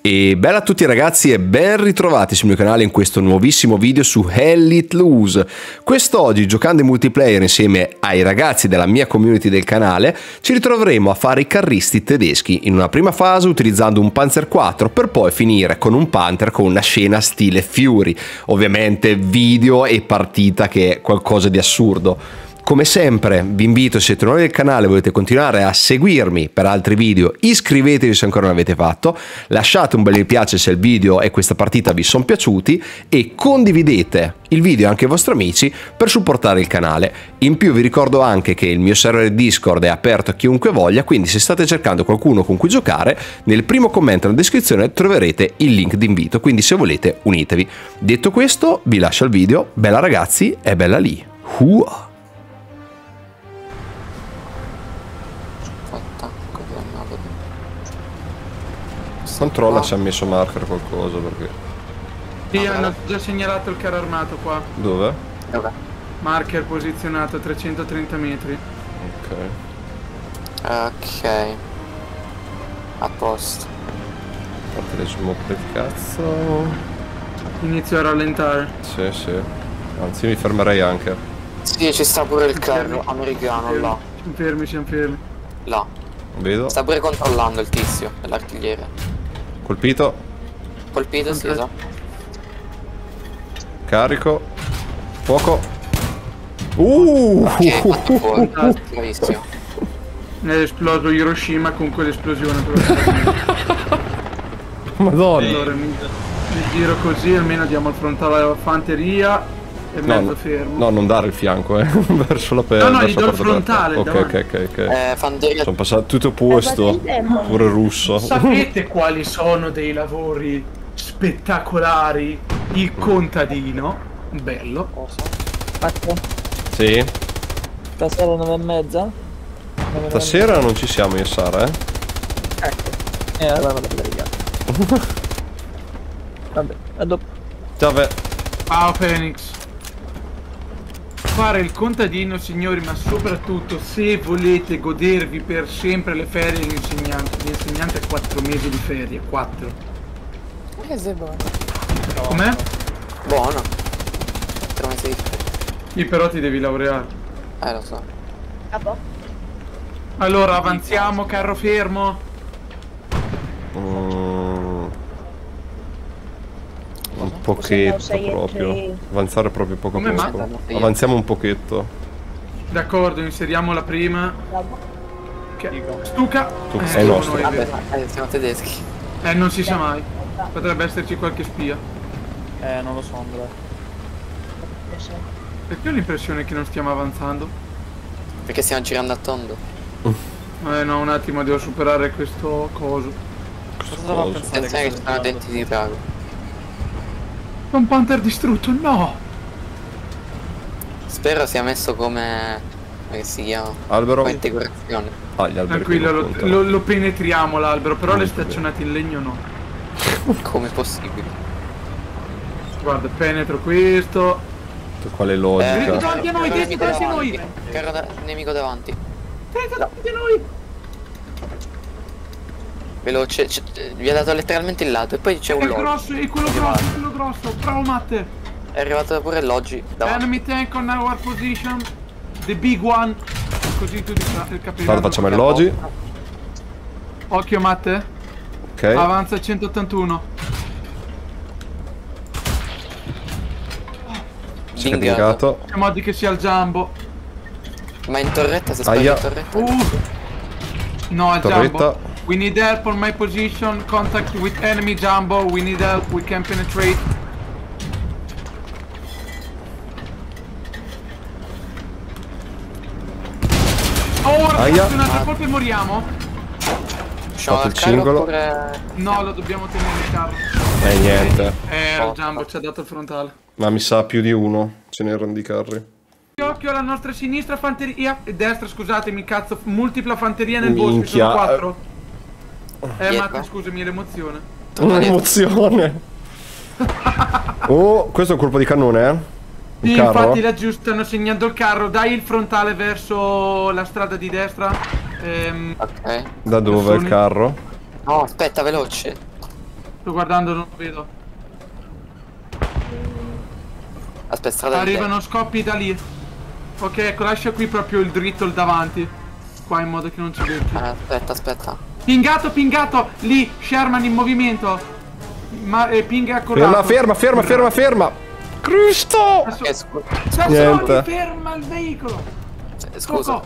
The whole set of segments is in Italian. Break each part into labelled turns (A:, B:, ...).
A: E bella a tutti ragazzi e ben ritrovati sul mio canale in questo nuovissimo video su Hell Let Loose. Quest'oggi, giocando in multiplayer insieme ai ragazzi della mia community del canale, ci ritroveremo a fare i carristi tedeschi in una prima fase utilizzando un Panzer IV per poi finire con un Panther con una scena stile Fury. Ovviamente video e partita che è qualcosa di assurdo. Come sempre vi invito, se siete nuovi del canale e volete continuare a seguirmi per altri video, iscrivetevi se ancora non l'avete fatto, lasciate un bel mi piace se il video e questa partita vi sono piaciuti e condividete il video anche ai vostri amici per supportare il canale. In più vi ricordo anche che il mio server Discord è aperto a chiunque voglia, quindi se state cercando qualcuno con cui giocare, nel primo commento nella descrizione troverete il link d'invito, quindi se volete unitevi. Detto questo vi lascio il video, bella ragazzi e bella lì. Controlla se ha messo marker qualcosa perché...
B: Sì, hanno già segnalato il carro armato qua.
A: Dove?
C: Dove?
B: Marker posizionato a 330 metri.
C: Ok. A posto.
A: Fate le smoke del cazzo.
B: Inizio a rallentare.
A: Sì, sì. Anzi mi fermerei anche.
C: Sì, ci sta pure il carro americano là.
B: Siamo fermi.
C: Là.
A: Vedo.
C: Sta pure controllando il tizio dell'artigliere.
A: Colpito.
C: Colpito, sì, esatto.
A: Carico. Fuoco.
C: Ok, fatto fuori. Bravissimo.
B: È esploso Hiroshima con quell'esplosione.
A: Madonna.
B: Allora mi giro così, almeno diamo il frontale alla fanteria e mezzo fermo.
A: No, non dare il fianco, verso la perla.
B: No, gli do il frontale.
A: Ok.
C: Fanteria.
A: Sono passato tutto opposto. Pure russo.
B: Sapete quali sono dei lavori spettacolari? Il contadino. Bello.
D: Fatto.
A: Sì.
D: Stasera 9:30?
A: Stasera non ci siamo io e Sara,
D: Ecco. Allora vado a vedere. Vabbè, a dopo.
A: Ciao.
B: Ciao Phoenix. Fare il contadino, signori, ma soprattutto se volete godervi per sempre le ferie dell'insegnante. L'insegnante ha 4 mesi di ferie, 4.
C: Sei buono.
B: Com'è?
C: Buono. 3 mesi di ferie.
B: Sì, però ti devi laureare.
C: Lo so.
D: A po'.
B: Allora, avanziamo, carro fermo.
A: Un pochetto proprio. Avanzare proprio poco
B: Come
A: poco. Avanziamo un pochetto.
B: D'accordo, inseriamo la prima. Stuka.
A: È nostro.
C: Vabbè, siamo tedeschi.
B: Non si sa mai. Potrebbe esserci qualche spia.
D: Non lo so, Andrea.
B: Perché ho l'impressione che non stiamo avanzando?
C: Perché stiamo girando a tondo.
B: No, un attimo, devo superare questo coso.
C: Attenzione che ci sono denti di drago.
B: Un Panther distrutto, no!
C: Spero sia messo come si chiama?
A: Albero.
C: Come integrazione.
A: Gli alberi.
B: Tranquillo, lo penetriamo l'albero, però le staccionate in legno no.
C: Come possibile?
B: Guarda, penetro questo.
A: Quale logica?
B: Davanti a noi, davanti a noi!
C: Carro nemico davanti.
B: Davanti a noi!
C: Veloce, vi ha dato letteralmente il lato e poi c'è un
B: È
C: loggi.
B: grosso, è quello grosso, bravo Matte!
C: È arrivato pure il loggi davanti.
B: Enemy tank on our position. The big one. Così tu dici il capello.
A: Guarda, facciamo il logi.
B: Occhio Matte.
A: Ok.
B: Avanza 181.
A: Si è pingato.
B: C'è modi che sia il Jumbo.
C: Ma in torretta, se spari in torretta.
B: No, il
A: Torretta.
B: Jumbo. We need help on my position. Contact with enemy Jumbo. We need help. We can penetrate. Ora faccio un'altra colpa e moriamo.
C: Facciamo
A: il singolo.
C: oppure...
B: No, lo dobbiamo tenere il carro.
A: Niente.
B: Il Jumbo ci ha dato il frontale.
A: Ma mi sa più di uno. Ce n'erano di carri.
B: Occhio alla nostra sinistra fanteria. Destra, scusatemi, cazzo. Multipla fanteria nel bosco.
A: Minchia.
B: Sono 4.
C: Dietro.
B: Matte, scusami, l'emozione.
A: Un'emozione. Oh, questo è un colpo di cannone, eh?
B: Sì,
A: carro?
B: infatti laggiù stanno segnando il carro. Dai il frontale verso la strada di destra.
C: Ok.
A: Da dove il carro?
C: No, aspetta, veloce.
B: Sto guardando, non lo vedo.
C: Aspetta, strada di
B: Arrivano scoppi da lì. Ok, ecco, lascia qui proprio il dritto, il davanti. Qua in modo che non ci becchi.
C: Aspetta.
B: Pingato! Lì, Sherman in movimento. Ma ping è accorato.
A: Ferma! Cristo! Niente.
B: Ferma il veicolo.
C: Scusa.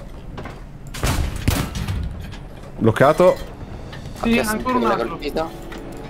A: Bloccato.
B: Sì,
C: Ok,
B: ancora un altro.
C: colpito.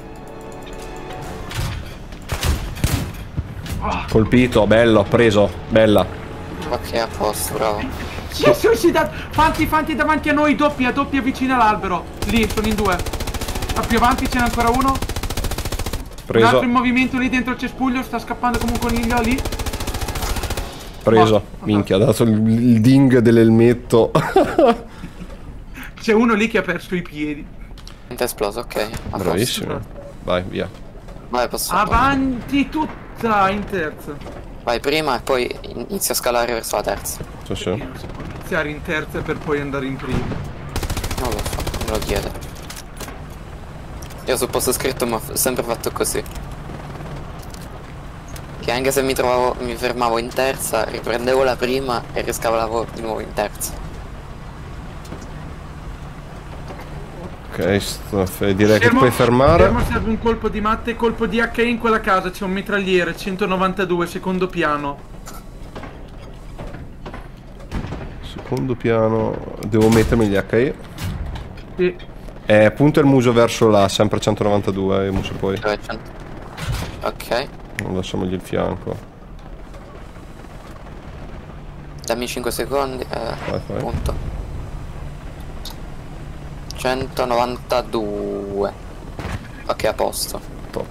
A: Colpito, bello, preso, bella.
C: Ok, a posto, bravo.
B: Si è suicidato. Fanti davanti a noi, doppia vicino all'albero. Lì, sono in 2. Più avanti ce n'è ancora uno. Un altro
A: Preso,
B: in movimento lì dentro il cespuglio. Sta scappando come un coniglio lì.
A: preso. Minchia, ha dato il ding dell'elmetto.
B: C'è uno lì che ha perso i piedi.
C: Niente esploso, ok. A posto.
A: Bravissimo. Vai, via.
C: Vai, posso.
B: Avanti tutta in terza.
C: Vai prima e poi inizia a scalare verso la terza.
A: Sì.
B: Non si può iniziare in terza per poi andare in prima.
C: Non lo so, non me lo chiede. Io sul posto scritto mi ho sempre fatto così. Che anche se mi fermavo in terza, riprendevo la prima e riscalavo di nuovo in terza.
A: Ok, direi che puoi fermare.
B: Fermo, serve un colpo di matte, colpo di HE in quella casa, c'è un mitragliere, 192, secondo piano.
A: Secondo piano. Devo mettermi gli HI.
B: Sì.
A: Punta il muso verso là, sempre 192 il muso poi.
C: Ok.
A: Lasciamogli il fianco.
C: Dammi 5 secondi.
A: Vai.
C: Punto. 192. Ok, a posto.
A: Top.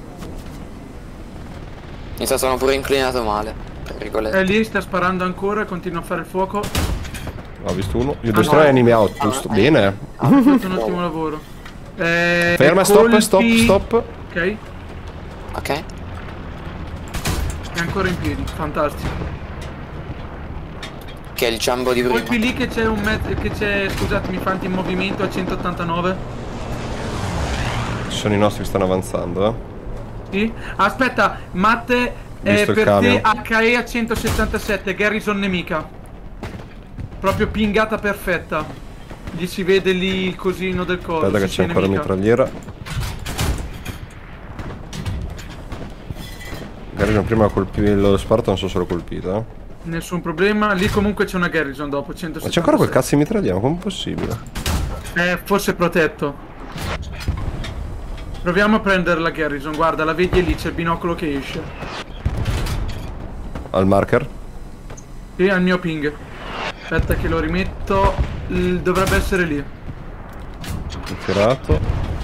C: Mi sa sono pure inclinato male. Per virgolette.
B: Lì sta sparando ancora, continua a fare il fuoco.
A: Ho visto uno. Io destroy enemy out, giusto? Bene.
B: Ha fatto un ottimo lavoro.
A: Ferma, stop.
B: Ok.
C: Ok.
B: È ancora in piedi, fantastico.
C: Che è il jumbo di prima.
B: Colpi lì che c'è un mezzo, che c'è, scusatemi, fanti in movimento a 189.
A: Ci sono i nostri che stanno avanzando,
B: Sì. Aspetta, Matte,
A: Visto il
B: per
A: camion.
B: te HE a 177, Garrison nemica. Proprio pingata perfetta. Gli si vede lì il cosino del coso.
A: Aspetta che
B: sì,
A: c'è ancora
B: nemica.
A: mitragliera. Garrison prima colpì lo Sparta, non so se l'ho colpita.
B: Nessun problema, lì comunque c'è una Garrison dopo, 177.
A: Ma c'è ancora quel cazzo di mitragliera, com'è possibile?
B: Forse protetto. Proviamo a prendere la Garrison, guarda, la vedi lì, c'è il binocolo che esce.
A: Al marker?
B: Sì, al mio ping. Aspetta che lo rimetto, dovrebbe essere lì.
A: Ho tirato.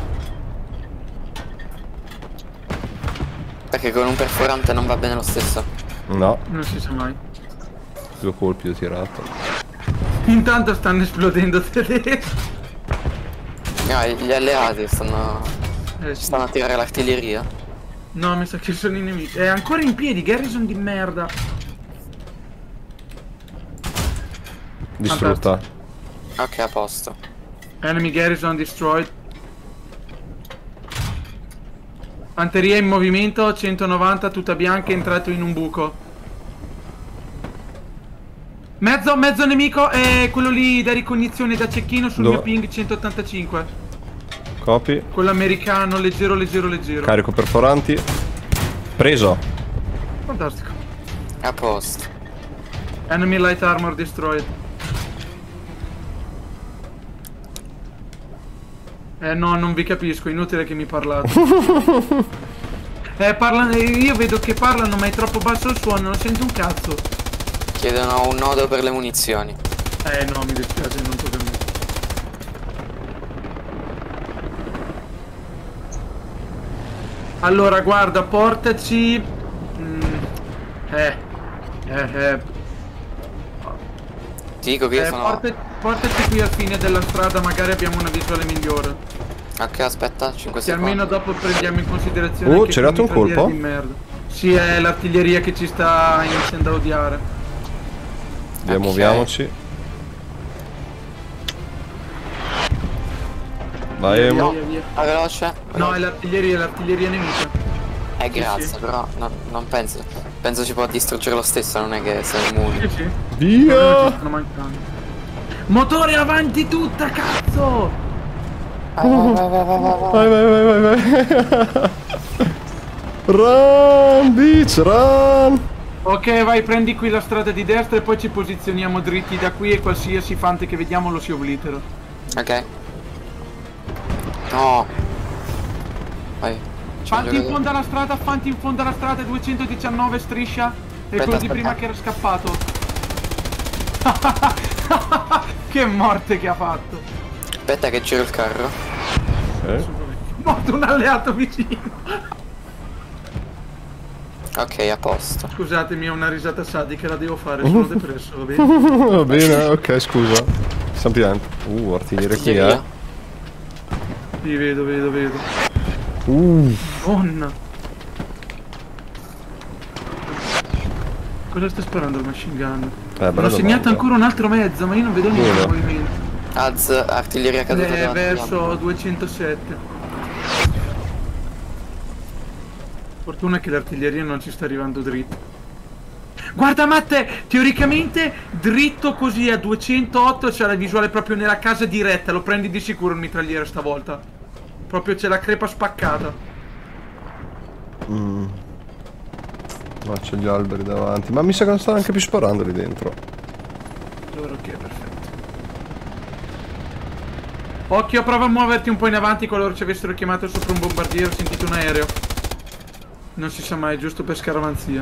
C: Perché con un perforante non va bene lo stesso.
A: No,
B: Non si sa mai.
A: 2 colpi ho tirato.
B: Intanto stanno esplodendo tedeschi.
C: Gli alleati stanno
B: Sì.
C: stanno a tirare l'artiglieria.
B: No, mi sa che sono i nemici. È ancora in piedi, Garrison di merda.
A: Distrutta.
C: Ok, a posto.
B: Enemy Garrison destroyed. Fanteria in movimento, 190, tutta bianca, è entrato in un buco. Mezzo nemico, è quello lì da ricognizione da cecchino sul
A: Dove?
B: mio ping 185.
A: Copy.
B: Quello americano, leggero.
A: Carico perforanti. Preso.
B: Fantastico.
C: A posto.
B: Enemy light armor destroyed. No, non vi capisco, inutile che mi parlate. Io vedo che parlano ma è troppo basso il suono, non sento un cazzo.
C: Chiedono un nodo per le munizioni.
B: No, mi dispiace, non tocca a me. Allora, guarda, portaci...
C: Ti dico che io sono...
B: portaci qui al fine della strada, magari abbiamo una visuale migliore.
C: Ok, aspetta, 5
B: Che
C: secondi.
B: almeno dopo prendiamo in considerazione che
A: c'è dato un
B: mitragliere
A: colpo?
B: di merda. Sì, è l'artiglieria che ci sta iniziando a odiare.
A: Via, muoviamoci. Vai, Emo.
B: Via.
C: Ah, veloce.
B: No, è l'artiglieria nemica.
C: Grazie,
B: sì.
C: però non penso. Penso ci può distruggere lo stesso, non è che siamo immuni.
B: Sì, sì.
A: Via!
B: Non ci stanno mancando. Motore avanti tutta, cazzo!
A: Vai. Run, bitch, run!
B: Ok, vai, prendi qui la strada di destra e poi ci posizioniamo dritti da qui e qualsiasi fante che vediamo lo si oblitera.
C: Ok. No. Vai.
B: Fanti in fondo alla strada, 219 striscia. E quello di prima che era scappato. Che morte che ha fatto.
C: Aspetta che giro il carro.
B: Morto un alleato vicino.
C: Ok, a posto.
B: Scusatemi, è una risata sadica, la devo fare, sono depresso, va bene?
A: Va bene, ok, scusa. Semplicemente. Artiglieria qui,
B: Sì, vedo. Madonna. Cosa sta sparando il machine gun? L'ho segnato ancora un altro mezzo, ma io non vedo niente in movimento.
C: Az, artiglieria caduta.
B: Verso 207. Fortuna che l'artiglieria non ci sta arrivando dritto. Guarda Matte, teoricamente dritto così a 208 c'è la visuale proprio nella casa diretta. Lo prendi di sicuro il mitragliere stavolta. Proprio c'è la crepa spaccata.
A: Ma c'è gli alberi davanti. Ma mi sa che non stanno anche più sparando lì dentro.
B: Allora ok, perfetto. Occhio, prova a muoverti un po' in avanti qualora ci avessero chiamato sopra un bombardiere. Ho sentito un aereo. Non si sa mai, giusto per scaramanzia.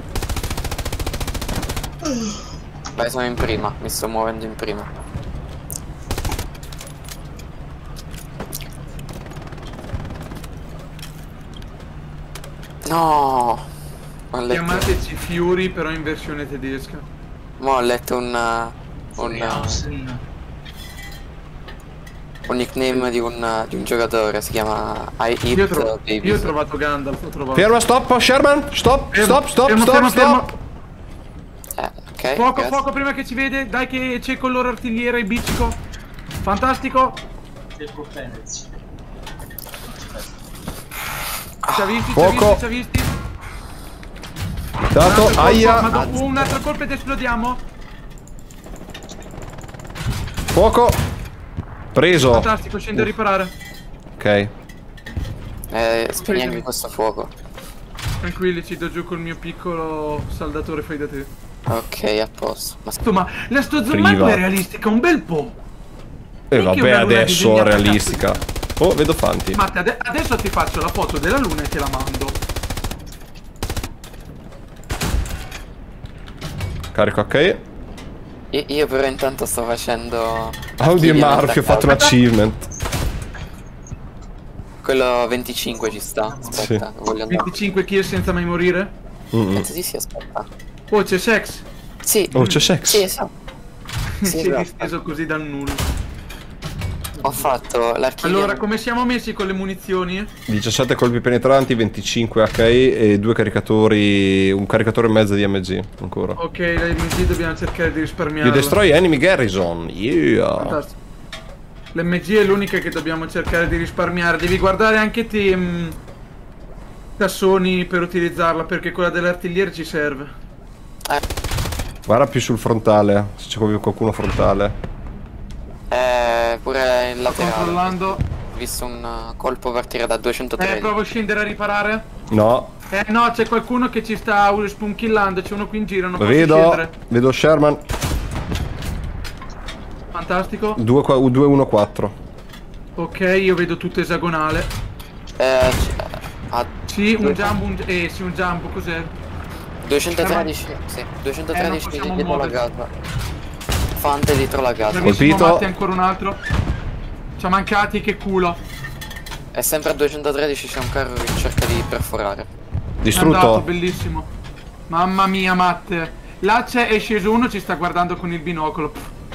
C: Beh, sono in prima, mi sto muovendo in prima. No!
B: Chiamateci Fury, però in versione tedesca.
C: Mo' ho letto un nickname di un giocatore, si chiama I Eat Babies.
B: Io ho trovato Gandalf, ho trovato.
A: Ferma, stop, Sherman! Stop!
B: Fermo.
C: Ok.
B: Fuoco prima che ci vede, dai che c'è con loro artigliere e biccico. Fantastico. Ci ha visti.
A: Dato, aia!
B: Ma dopo un altro colpo ed esplodiamo.
A: Fuoco! Preso!
B: Fantastico, scendo a riparare.
A: Ok.
C: Spegniamo questo fuoco.
B: Tranquilli, ci do giù col mio piccolo saldatore fai da te.
C: Ok, a posto.
B: Ma la sto zoomando è realistica, un bel po'.
A: E vabbè, adesso è realistica. Oh, vedo Fanti.
B: Matte, adesso ti faccio la foto della luna e te la mando.
A: Carico ok.
C: Io però intanto sto facendo...
A: Audi e Murphy, ho fatto un achievement.
C: Quello 25 ci sta. Aspetta,
A: sì.
C: Voglio andare.
B: 25 kill senza mai morire?
C: Penso sì, aspetta.
B: Oh, c'è sex.
C: Sì.
A: Oh, c'è sex.
C: Sì, esatto.
B: Si è disteso così dal nulla.
C: Ho fatto l'artiglieria.
B: Allora, come siamo messi con le munizioni?
A: 17 colpi penetranti, 25 HI e 2 caricatori, un caricatore e mezzo di MG ancora.
B: Ok, le MG dobbiamo cercare di risparmiare.
A: You destroy enemy garrison, yeah.
B: Fantastico. L'MG è l'unica che dobbiamo cercare di risparmiare. Devi guardare anche te cassoni per utilizzarla, perché quella dell'artigliere ci serve.
A: Guarda più sul frontale, se c'è qualcuno frontale.
C: Pure il laterale.
B: Sto controllando.
C: Ho visto un colpo partire da 230.
B: Provo a scendere a riparare.
A: No.
B: No, c'è qualcuno che ci sta spunkillando, c'è uno qui in giro, non posso
A: Vedo,
B: scendere.
A: vedo Sherman.
B: Fantastico.
A: 2-1-4.
B: Ok, io vedo tutto esagonale. Sì, un jumbo, sì, un jumbo, cos'è?
C: 213, sì, 213 dietro la casa. Fante dietro la casa.
A: Colpito.
B: Matti, ancora un altro. Ci ha mancati, che culo.
C: E sempre a 213 c'è un carro che cerca di perforare.
A: Distrutto.
B: È andato, bellissimo. Mamma mia, Matte. Là è sceso uno, ci sta guardando con il binocolo.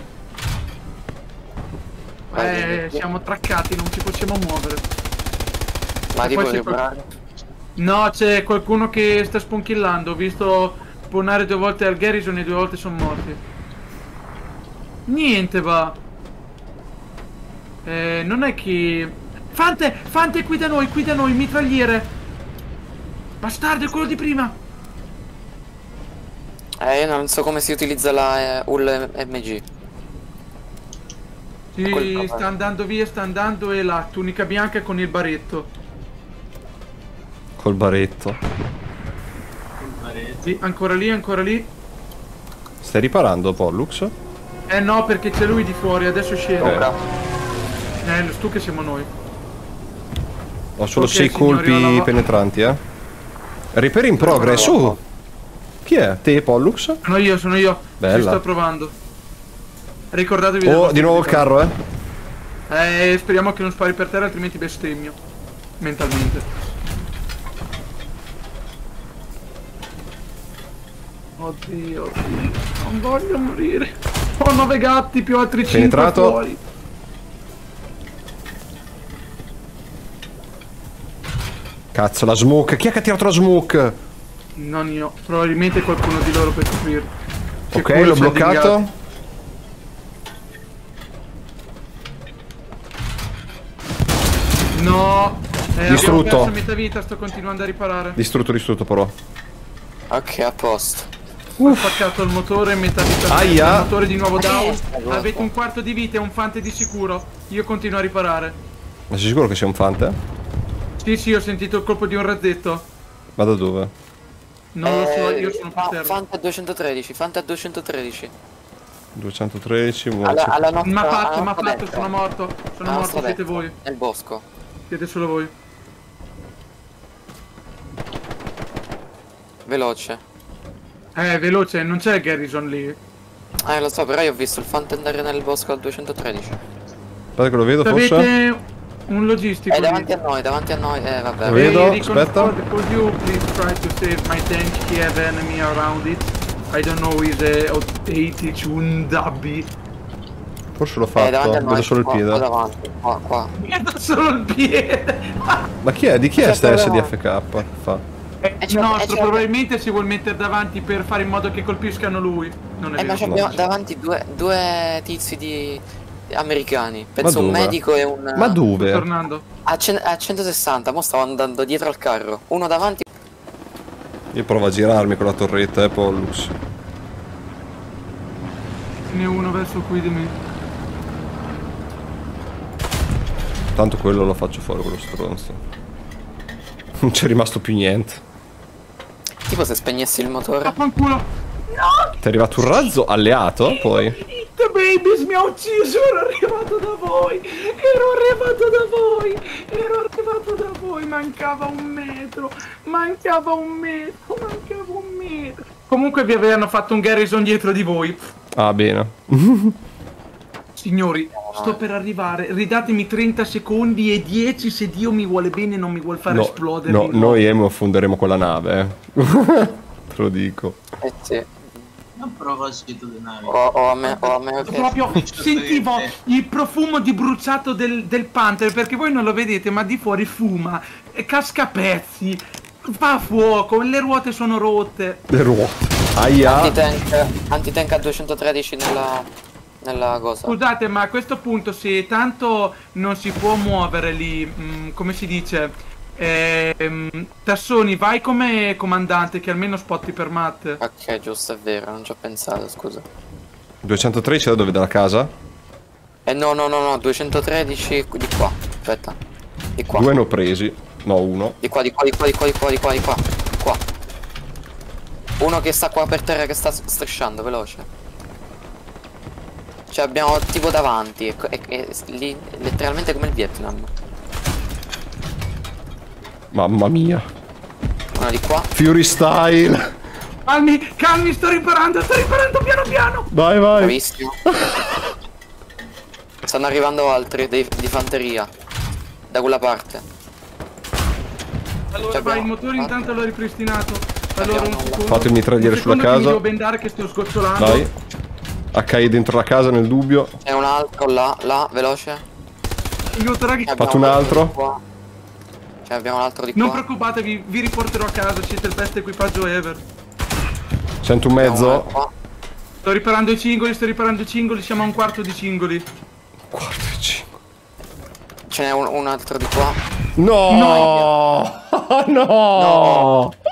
B: Siamo traccati, non ci possiamo muovere.
C: Ma ti puoi riparare?
B: No, c'è qualcuno che sta spunkillando. Ho visto spawnare 2 volte al garrison e 2 volte sono morti. Niente, va. Non è che... Fante qui da noi, mitragliere. Bastardo, è quello di prima.
C: Io non so come si utilizza la UL MG.
B: Sì, sta andando via, e la tunica bianca con il baretto.
A: Col baretto.
B: Sì, ancora lì.
A: Stai riparando, Pollux?
B: No, perché c'è lui di fuori, adesso scende.
C: Ora.
B: Tu che siamo noi.
A: Ho solo
B: Ok,
A: 6
B: signori,
A: colpi penetranti, Repair in progress. Chi è? Te, Pollux?
B: Sono io.
A: Bella.
B: Ci sto provando. Ricordatevi del vostro
A: Di nuovo il
B: capitano.
A: carro,
B: Speriamo che non spari per terra, altrimenti bestemmio. Mentalmente. Oddio, non voglio morire. Ho 9 gatti più altri 5
A: Penetrato.
B: fuori.
A: Cazzo, la smoke. Chi è che ha tirato la smoke?
B: Non io, probabilmente qualcuno di loro per coprire.
A: Ok, l'ho bloccato.
B: No,
A: Distrutto.
B: abbiamo perso metà vita, sto continuando a riparare.
A: Distrutto però.
C: Ok, a posto.
B: Ho spaccato il motore e metà vita.
A: Aia.
B: Il motore di nuovo down. Avete un quarto di vita e un fante di sicuro. Io continuo a riparare.
A: Ma sei sicuro che sia un fante?
B: Sì, ho sentito il colpo di un razzetto.
A: Ma da dove?
B: Non lo so, io sono per terra.
C: Fante a 213, Fante a 213.
A: 213,
C: Alla nostra,
B: Ma
C: alla
B: fatto,
C: destra.
B: sono morto. Sono
C: Alla
B: morto,
C: nostra
B: siete
C: destra,
B: voi.
C: nel bosco.
B: Siete solo voi.
C: Veloce.
B: Veloce, non c'è Garrison lì.
C: Lo so, però io ho visto il Fante andare nel bosco al 213.
A: Aspetta che lo vedo, forse.
B: Avete un logistico
C: È
B: lì.
C: davanti a noi, vabbè.
A: Lo vedo,
B: Recon
A: aspetta.
B: squad, could you please try to save my tank? He have enemy around it. I don't know, is a 80 un dabbi.
A: Forse l'ho fatto,
C: Davanti a noi,
A: vedo solo il
C: qua
A: piede.
C: davanti, qua.
B: Guarda solo il piede.
A: Ma chi è? Di chi è sta
C: Certo,
A: SDFK? Fa.
B: È
C: c'è-
B: nostro,
C: c'è-
B: probabilmente si vuol mettere davanti per fare in modo che colpiscano lui. Non è
C: Ma
B: vero.
C: abbiamo davanti due tizi americani. Penso un
A: dove?
C: medico e un...
A: Ma
B: Sto
A: dove?
B: tornando.
C: A 160, mo stavo andando dietro al carro. Uno davanti.
A: Io provo a girarmi con la torretta, Pollux.
B: Ce n'è uno verso qui di me.
A: Tanto quello lo faccio fuori, quello stronzo. Non c'è rimasto più niente.
C: Tipo se spegnessi il motore.
B: Fanculo.
A: Ti è arrivato un razzo alleato, poi.
B: The Babies mi ha ucciso, ero arrivato da voi. Mancava un metro. Comunque vi avevano fatto un Garrison dietro di voi.
A: Ah, bene.
B: Signori, sto per arrivare. Ridatemi 30 secondi e 10 se Dio mi vuole bene e non mi vuole fare esplodere.
A: No, noi Emo affonderemo con la nave, Te lo dico.
C: Sì.
E: A proposito di navi.
C: O a me ok.
B: Proprio sentivo il profumo di bruciato del Panther, perché voi non lo vedete, ma di fuori fuma, e casca a pezzi, fa fuoco, le ruote sono rotte.
A: Le ruote. Aia.
C: Antitank a 213 nella cosa.
B: Scusate, ma a questo punto, se tanto non si può muovere lì, come si dice, Tassoni, vai come comandante, che almeno spotti per Matt.
C: Ok, giusto, è vero, non ci ho pensato, scusa.
A: 213 da dove? Dalla casa?
C: No, 213 di qua. Aspetta. Di qua.
A: Due ne ho presi. No, uno.
C: Di qua. Qua. Uno che sta qua per terra che sta strisciando, veloce. Cioè abbiamo tipo davanti, è lì letteralmente come il Vietnam.
A: Mamma mia.
C: Uno di qua.
A: Fury style.
B: Calmi, sto riparando piano piano.
A: Vai.
C: Bravissimo. Stanno arrivando altri di fanteria. Da quella parte.
B: Allora
C: Cioè,
B: vai, il
C: abbiamo-
B: motore intanto l'ho ripristinato. Allora un secondo.
A: Fate il mitragliere
B: Un
A: sulla
B: secondo che mi
A: casa.
B: devo bendare che sto sgocciolando.
A: Vai. HI dentro la casa nel dubbio.
C: C'è un altro là, veloce.
B: Aiuto, ragazzi.
C: Ne abbiamo
A: Fatto un altro.
C: di qua. Ce ne abbiamo un altro di qua.
B: Non preoccupatevi, vi riporterò a casa, siete il best equipaggio ever.
A: Sento un
C: Abbiamo uno
A: mezzo.
C: qua.
B: Sto riparando i cingoli, siamo a un quarto di cingoli.
A: Quarto e 5.
C: ce n'è un altro di qua.
A: No! No!